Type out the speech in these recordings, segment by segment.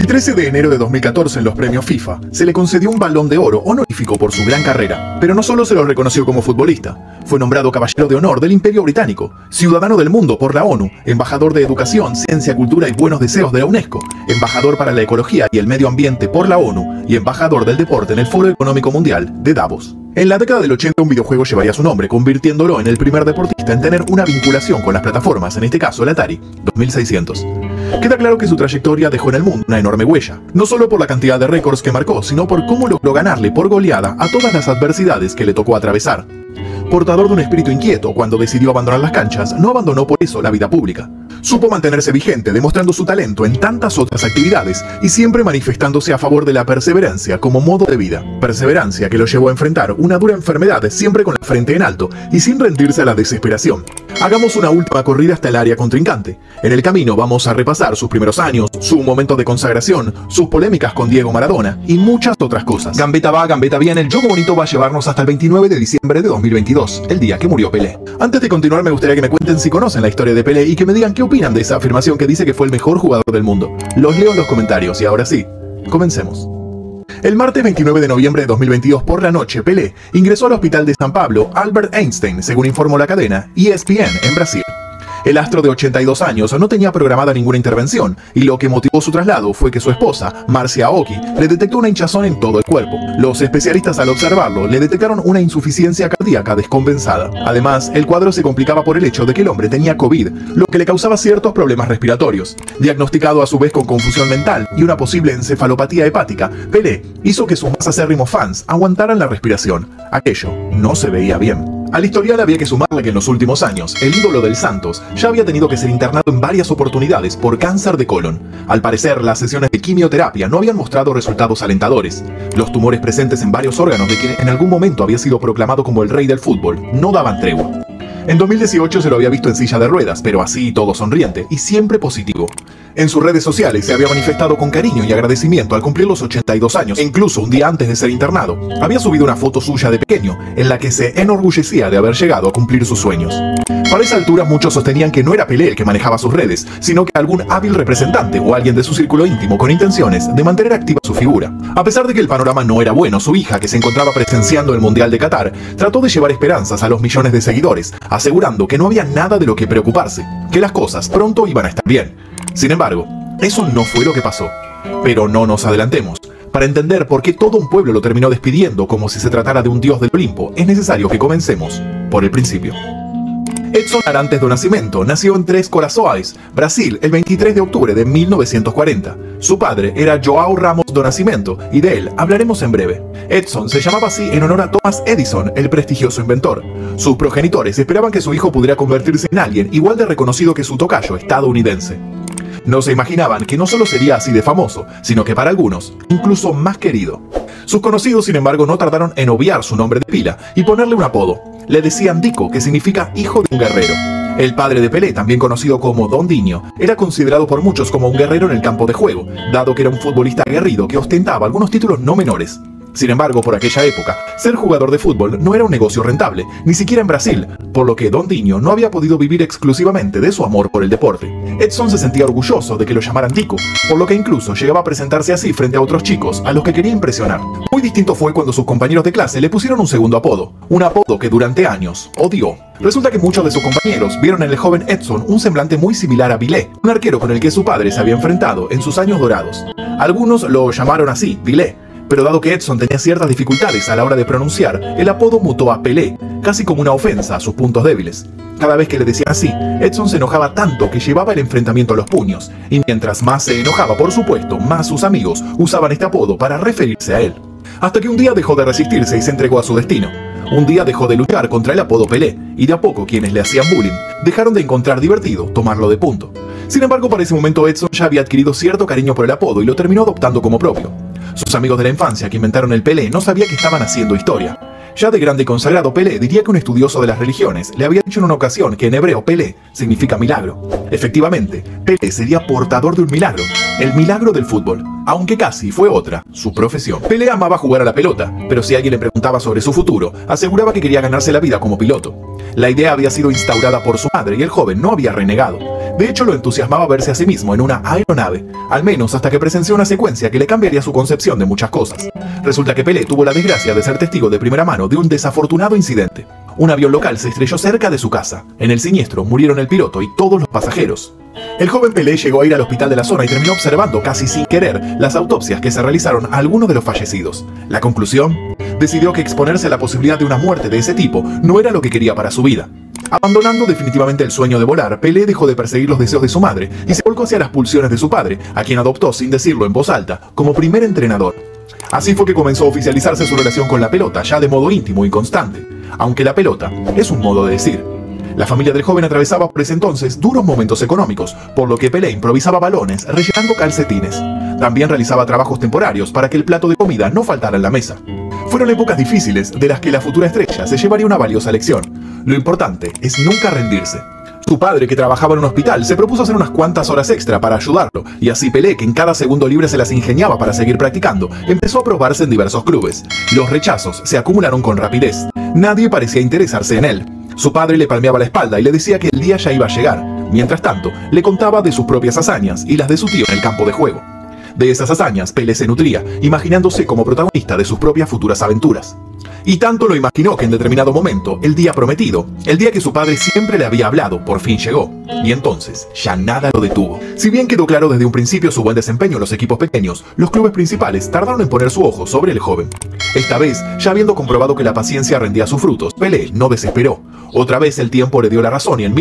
El 13 de enero de 2014 en los premios FIFA se le concedió un Balón de Oro honorífico por su gran carrera, pero no solo se lo reconoció como futbolista, fue nombrado Caballero de Honor del Imperio Británico, Ciudadano del Mundo por la ONU, Embajador de Educación, Ciencia, Cultura y Buenos Deseos de la UNESCO, Embajador para la Ecología y el Medio Ambiente por la ONU y Embajador del Deporte en el Foro Económico Mundial de Davos. En la década del 80 un videojuego llevaría su nombre, convirtiéndolo en el primer deportista en tener una vinculación con las plataformas, en este caso el Atari 2600. Queda claro que su trayectoria dejó en el mundo una enorme huella, no solo por la cantidad de récords que marcó, sino por cómo logró ganarle por goleada a todas las adversidades que le tocó atravesar. Portador de un espíritu inquieto, cuando decidió abandonar las canchas, no abandonó por eso la vida pública. Supo mantenerse vigente, demostrando su talento en tantas otras actividades y siempre manifestándose a favor de la perseverancia como modo de vida. Perseverancia que lo llevó a enfrentar una dura enfermedad siempre con la frente en alto y sin rendirse a la desesperación. Hagamos una última corrida hasta el área contrincante. En el camino vamos a repasar sus primeros años, su momento de consagración, sus polémicas con Diego Maradona y muchas otras cosas. Gambeta va, gambeta viene, el juego bonito va a llevarnos hasta el 29 de diciembre de 2022, el día que murió Pelé. Antes de continuar me gustaría que me cuenten si conocen la historia de Pelé y que me digan qué opinan de esa afirmación que dice que fue el mejor jugador del mundo. Los leo en los comentarios y ahora sí, comencemos. El martes 29 de noviembre de 2022 por la noche, Pelé ingresó al hospital de San Pablo Albert Einstein, según informó la cadena ESPN en Brasil. El astro de 82 años no tenía programada ninguna intervención, y lo que motivó su traslado fue que su esposa, Marcia Oki, le detectó una hinchazón en todo el cuerpo. Los especialistas al observarlo le detectaron una insuficiencia cardíaca descompensada. Además, el cuadro se complicaba por el hecho de que el hombre tenía COVID, lo que le causaba ciertos problemas respiratorios. Diagnosticado a su vez con confusión mental y una posible encefalopatía hepática, Pelé hizo que sus más acérrimos fans aguantaran la respiración. Aquello no se veía bien. Al historial había que sumarle que en los últimos años, el ídolo del Santos ya había tenido que ser internado en varias oportunidades por cáncer de colon. Al parecer, las sesiones de quimioterapia no habían mostrado resultados alentadores. Los tumores presentes en varios órganos de quien en algún momento había sido proclamado como el rey del fútbol no daban tregua. En 2018 se lo había visto en silla de ruedas, pero así todo sonriente y siempre positivo. En sus redes sociales se había manifestado con cariño y agradecimiento al cumplir los 82 años, e incluso un día antes de ser internado, había subido una foto suya de pequeño, en la que se enorgullecía de haber llegado a cumplir sus sueños. Para esa altura muchos sostenían que no era Pelé el que manejaba sus redes, sino que algún hábil representante o alguien de su círculo íntimo con intenciones de mantener activa su figura. A pesar de que el panorama no era bueno, su hija, que se encontraba presenciando el Mundial de Qatar, trató de llevar esperanzas a los millones de seguidores, asegurando que no había nada de lo que preocuparse, que las cosas pronto iban a estar bien. Sin embargo, eso no fue lo que pasó. Pero no nos adelantemos. Para entender por qué todo un pueblo lo terminó despidiendo como si se tratara de un dios del Olimpo, es necesario que comencemos por el principio. Edson Arantes do Nascimento nació en Três Corações, Brasil, el 23 de octubre de 1940. Su padre era João Ramos do Nascimento, y de él hablaremos en breve. Edson se llamaba así en honor a Thomas Edison, el prestigioso inventor. Sus progenitores esperaban que su hijo pudiera convertirse en alguien igual de reconocido que su tocayo estadounidense. No se imaginaban que no solo sería así de famoso, sino que para algunos, incluso más querido. Sus conocidos, sin embargo, no tardaron en obviar su nombre de pila y ponerle un apodo. Le decían Dico, que significa hijo de un guerrero. El padre de Pelé, también conocido como Dondinho, era considerado por muchos como un guerrero en el campo de juego, dado que era un futbolista aguerrido que ostentaba algunos títulos no menores. Sin embargo, por aquella época, ser jugador de fútbol no era un negocio rentable, ni siquiera en Brasil, por lo que Dondinho no había podido vivir exclusivamente de su amor por el deporte. Edson se sentía orgulloso de que lo llamaran Dico, por lo que incluso llegaba a presentarse así frente a otros chicos a los que quería impresionar. Muy distinto fue cuando sus compañeros de clase le pusieron un segundo apodo, un apodo que durante años odió. Resulta que muchos de sus compañeros vieron en el joven Edson un semblante muy similar a Pelé, un arquero con el que su padre se había enfrentado en sus años dorados. Algunos lo llamaron así, Pelé, pero dado que Edson tenía ciertas dificultades a la hora de pronunciar, el apodo mutó a Pelé, casi como una ofensa a sus puntos débiles. Cada vez que le decían así, Edson se enojaba tanto que llevaba el enfrentamiento a los puños, y mientras más se enojaba, por supuesto, más sus amigos usaban este apodo para referirse a él. Hasta que un día dejó de resistirse y se entregó a su destino. Un día dejó de luchar contra el apodo Pelé, y de a poco quienes le hacían bullying dejaron de encontrar divertido tomarlo de punto. Sin embargo, para ese momento Edson ya había adquirido cierto cariño por el apodo y lo terminó adoptando como propio. Sus amigos de la infancia que inventaron el Pelé no sabían que estaban haciendo historia. Ya de grande y consagrado, Pelé diría que un estudioso de las religiones le había dicho en una ocasión que en hebreo Pelé significa milagro. Efectivamente, Pelé sería portador de un milagro, el milagro del fútbol. aunque casi fue otra, su profesión. Pelé amaba jugar a la pelota, pero si alguien le preguntaba sobre su futuro, aseguraba que quería ganarse la vida como piloto. La idea había sido instaurada por su madre y el joven no había renegado. De hecho, lo entusiasmaba verse a sí mismo en una aeronave, al menos hasta que presenció una secuencia que le cambiaría su concepción de muchas cosas. Resulta que Pelé tuvo la desgracia de ser testigo de primera mano de un desafortunado incidente. Un avión local se estrelló cerca de su casa. En el siniestro murieron el piloto y todos los pasajeros. El joven Pelé llegó a ir al hospital de la zona y terminó observando casi sin querer las autopsias que se realizaron a algunos de los fallecidos. La conclusión: decidió que exponerse a la posibilidad de una muerte de ese tipo no era lo que quería para su vida. Abandonando definitivamente el sueño de volar, Pelé dejó de perseguir los deseos de su madre y se volcó hacia las pulsiones de su padre, a quien adoptó sin decirlo en voz alta como primer entrenador. Así fue que comenzó a oficializarse su relación con la pelota, ya de modo íntimo y constante. Aunque la pelota es un modo de decir. La familia del joven atravesaba por ese entonces duros momentos económicos, por lo que Pelé improvisaba balones rellenando calcetines. También realizaba trabajos temporarios para que el plato de comida no faltara en la mesa. Fueron épocas difíciles de las que la futura estrella se llevaría una valiosa lección. Lo importante es nunca rendirse. Su padre, que trabajaba en un hospital, se propuso hacer unas cuantas horas extra para ayudarlo, y así Pelé, que en cada segundo libre se las ingeniaba para seguir practicando, empezó a probarse en diversos clubes. Los rechazos se acumularon con rapidez. Nadie parecía interesarse en él. Su padre le palmeaba la espalda y le decía que el día ya iba a llegar. Mientras tanto, le contaba de sus propias hazañas y las de su tío en el campo de juego. De esas hazañas, Pelé se nutría, imaginándose como protagonista de sus propias futuras aventuras. Y tanto lo imaginó que en determinado momento, el día prometido, el día que su padre siempre le había hablado, por fin llegó. Y entonces, ya nada lo detuvo. Si bien quedó claro desde un principio su buen desempeño en los equipos pequeños, los clubes principales tardaron en poner su ojo sobre el joven. Esta vez, ya habiendo comprobado que la paciencia rendía sus frutos, Pelé no desesperó. Otra vez el tiempo le dio la razón y en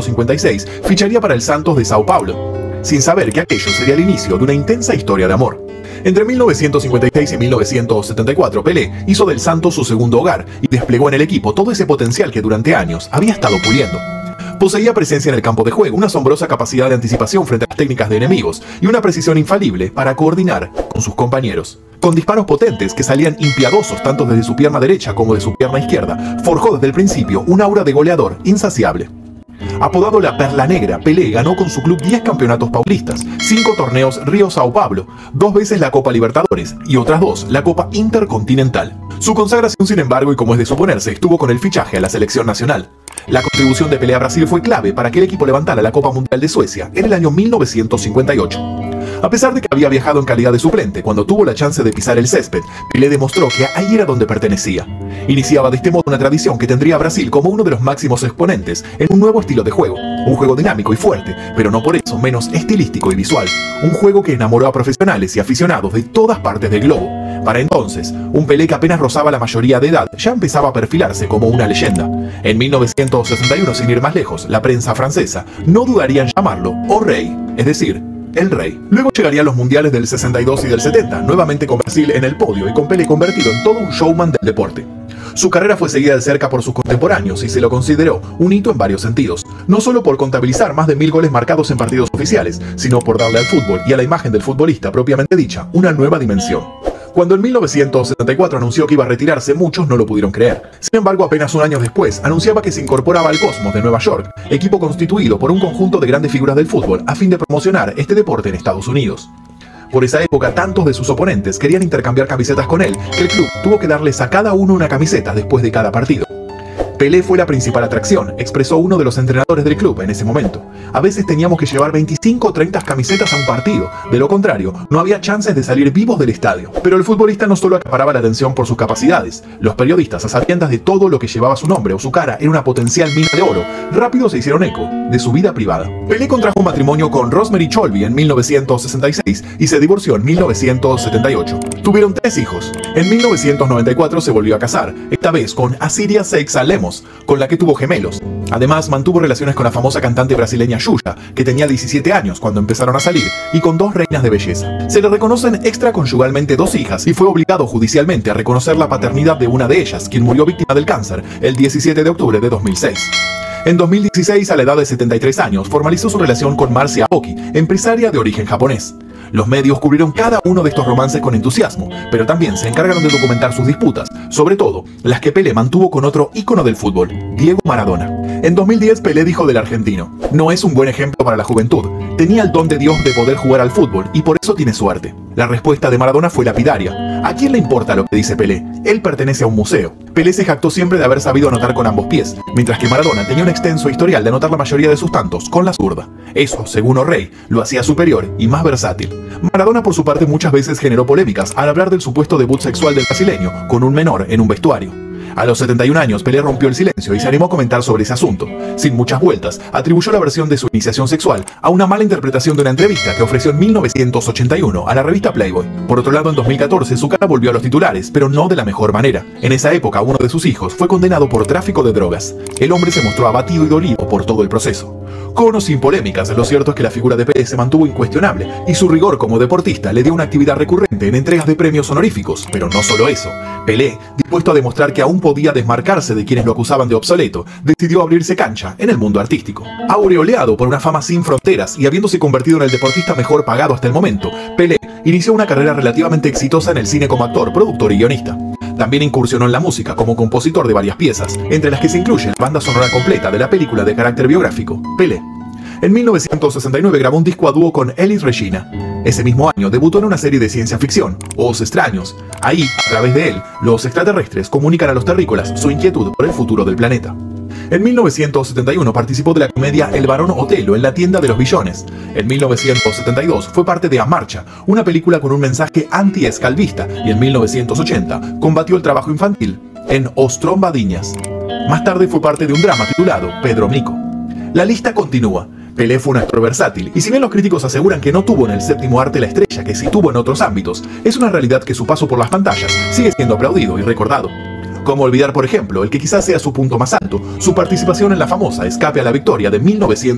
1956 ficharía para el Santos de Sao Paulo, sin saber que aquello sería el inicio de una intensa historia de amor. Entre 1956 y 1974, Pelé hizo del Santos su segundo hogar y desplegó en el equipo todo ese potencial que durante años había estado puliendo. Poseía presencia en el campo de juego, una asombrosa capacidad de anticipación frente a las técnicas de enemigos y una precisión infalible para coordinar con sus compañeros. Con disparos potentes que salían impiadosos tanto desde su pierna derecha como de su pierna izquierda, forjó desde el principio un aura de goleador insaciable. Apodado la Perla Negra, Pelé ganó con su club 10 campeonatos paulistas, 5 torneos Río-Sao Paulo, 2 veces la Copa Libertadores y otras 2 la Copa Intercontinental. Su consagración, sin embargo, y como es de suponerse, estuvo con el fichaje a la selección nacional. La contribución de Pelé a Brasil fue clave para que el equipo levantara la Copa Mundial de Suecia en el año 1958. A pesar de que había viajado en calidad de suplente, cuando tuvo la chance de pisar el césped, Pelé demostró que ahí era donde pertenecía. Iniciaba de este modo una tradición que tendría a Brasil como uno de los máximos exponentes en un nuevo estilo de juego. Un juego dinámico y fuerte, pero no por eso menos estilístico y visual. Un juego que enamoró a profesionales y aficionados de todas partes del globo. Para entonces, un Pelé que apenas rozaba la mayoría de edad ya empezaba a perfilarse como una leyenda. En 1961, sin ir más lejos, la prensa francesa no dudaría en llamarlo O Rey, es decir, el Rey. Luego llegarían los mundiales del 62 y del 70, nuevamente con Brasil en el podio y con Pelé convertido en todo un showman del deporte. Su carrera fue seguida de cerca por sus contemporáneos y se lo consideró un hito en varios sentidos, no solo por contabilizar más de 1000 goles marcados en partidos oficiales, sino por darle al fútbol y a la imagen del futbolista propiamente dicha una nueva dimensión. Cuando en 1974 anunció que iba a retirarse, muchos no lo pudieron creer. Sin embargo, apenas un año después, anunciaba que se incorporaba al Cosmos de Nueva York, equipo constituido por un conjunto de grandes figuras del fútbol a fin de promocionar este deporte en Estados Unidos. Por esa época, tantos de sus oponentes querían intercambiar camisetas con él, que el club tuvo que darles a cada uno una camiseta después de cada partido. Pelé fue la principal atracción, expresó uno de los entrenadores del club en ese momento. A veces teníamos que llevar 25 o 30 camisetas a un partido, de lo contrario, no había chances de salir vivos del estadio. Pero el futbolista no solo acaparaba la atención por sus capacidades, los periodistas, a sabiendas de todo lo que llevaba su nombre o su cara era una potencial mina de oro, rápido se hicieron eco de su vida privada. Pelé contrajo un matrimonio con Rosemary Colby en 1966 y se divorció en 1978. Tuvieron 3 hijos. En 1994 se volvió a casar, esta vez con Asiria Seixa Lemos, con la que tuvo gemelos. Además, mantuvo relaciones con la famosa cantante brasileña Xuxa, que tenía 17 años cuando empezaron a salir, y con 2 reinas de belleza. Se le reconocen extraconyugalmente 2 hijas y fue obligado judicialmente a reconocer la paternidad de una de ellas, quien murió víctima del cáncer el 17 de octubre de 2006. En 2016, a la edad de 73 años, formalizó su relación con Marcia Aoki, empresaria de origen japonés. Los medios cubrieron cada uno de estos romances con entusiasmo, pero también se encargaron de documentar sus disputas, sobre todo las que Pelé mantuvo con otro ícono del fútbol, Diego Maradona. En 2010 Pelé dijo del argentino: no es un buen ejemplo para la juventud, tenía el don de Dios de poder jugar al fútbol y por eso tiene suerte. La respuesta de Maradona fue lapidaria: ¿a quién le importa lo que dice Pelé? Él pertenece a un museo. Pelé se jactó siempre de haber sabido anotar con ambos pies, mientras que Maradona tenía un extenso historial de anotar la mayoría de sus tantos con la zurda. Eso, según O'Reilly, lo hacía superior y más versátil. Maradona por su parte muchas veces generó polémicas al hablar del supuesto debut sexual del brasileño con un menor en un vestuario. A los 71 años, Pelé rompió el silencio y se animó a comentar sobre ese asunto. Sin muchas vueltas, atribuyó la versión de su iniciación sexual a una mala interpretación de una entrevista que ofreció en 1981 a la revista Playboy. Por otro lado, en 2014 su cara volvió a los titulares, pero no de la mejor manera. En esa época, uno de sus hijos fue condenado por tráfico de drogas. El hombre se mostró abatido y dolido por todo el proceso. Con o sin polémicas, lo cierto es que la figura de Pelé se mantuvo incuestionable y su rigor como deportista le dio una actividad recurrente en entregas de premios honoríficos. Pero no solo eso. Pelé, dispuesto a demostrar que aún podía desmarcarse de quienes lo acusaban de obsoleto, decidió abrirse cancha en el mundo artístico. Aureoleado por una fama sin fronteras y habiéndose convertido en el deportista mejor pagado hasta el momento, Pelé inició una carrera relativamente exitosa en el cine como actor, productor y guionista. También incursionó en la música como compositor de varias piezas, entre las que se incluye la banda sonora completa de la película de carácter biográfico, Pelé. En 1969 grabó un disco a dúo con Elis Regina. Ese mismo año debutó en una serie de ciencia ficción, Ojos Extraños. Ahí, a través de él, los extraterrestres comunican a los terrícolas su inquietud por el futuro del planeta. En 1971 participó de la comedia El Barón Otelo en La Tienda de los Billones. En 1972 fue parte de A Marcha, una película con un mensaje anti-escalvista, y en 1980 combatió el trabajo infantil en Os Trombadiñas. Más tarde fue parte de un drama titulado Pedro Mico. La lista continúa. Pelé fue un actor versátil, y si bien los críticos aseguran que no tuvo en el séptimo arte la estrella que sí tuvo en otros ámbitos, es una realidad que su paso por las pantallas sigue siendo aplaudido y recordado. ¿Cómo olvidar, por ejemplo, el que quizás sea su punto más alto, su participación en la famosa Escape a la Victoria de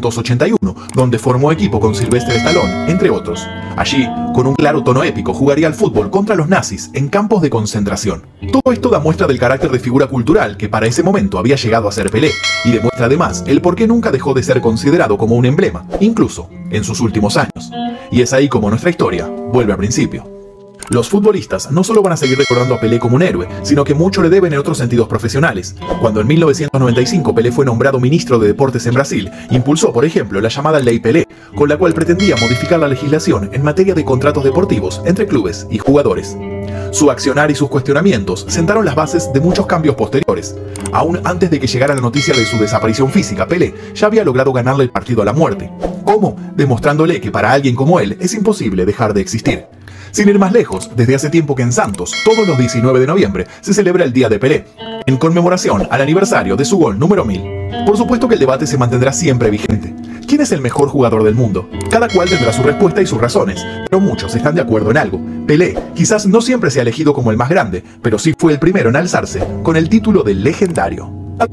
1981, donde formó equipo con Sylvester Stallone, entre otros? Allí, con un claro tono épico, jugaría al fútbol contra los nazis en campos de concentración. Todo esto da muestra del carácter de figura cultural que para ese momento había llegado a ser Pelé, y demuestra además el por qué nunca dejó de ser considerado como un emblema, incluso en sus últimos años. Y es ahí como nuestra historia vuelve al principio. Los futbolistas no solo van a seguir recordando a Pelé como un héroe, sino que mucho le deben en otros sentidos profesionales. Cuando en 1995 Pelé fue nombrado ministro de Deportes en Brasil, impulsó, por ejemplo, la llamada Ley Pelé, con la cual pretendía modificar la legislación en materia de contratos deportivos entre clubes y jugadores. Su accionar y sus cuestionamientos sentaron las bases de muchos cambios posteriores. Aún antes de que llegara la noticia de su desaparición física, Pelé ya había logrado ganarle el partido a la muerte. ¿Cómo? Demostrándole que para alguien como él es imposible dejar de existir. Sin ir más lejos, desde hace tiempo que en Santos, todos los 19 de noviembre, se celebra el Día de Pelé, en conmemoración al aniversario de su gol número 1000. Por supuesto que el debate se mantendrá siempre vigente. ¿Quién es el mejor jugador del mundo? Cada cual tendrá su respuesta y sus razones, pero muchos están de acuerdo en algo. Pelé quizás no siempre sea elegido como el más grande, pero sí fue el primero en alzarse con el título de legendario.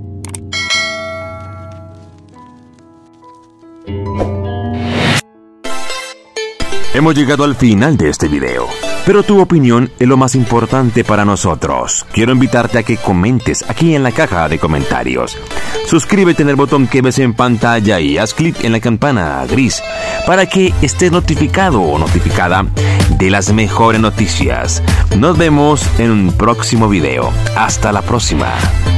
Hemos llegado al final de este video, pero tu opinión es lo más importante para nosotros. Quiero invitarte a que comentes aquí en la caja de comentarios. Suscríbete en el botón que ves en pantalla y haz clic en la campana gris para que estés notificado o notificada de las mejores noticias. Nos vemos en un próximo video. Hasta la próxima.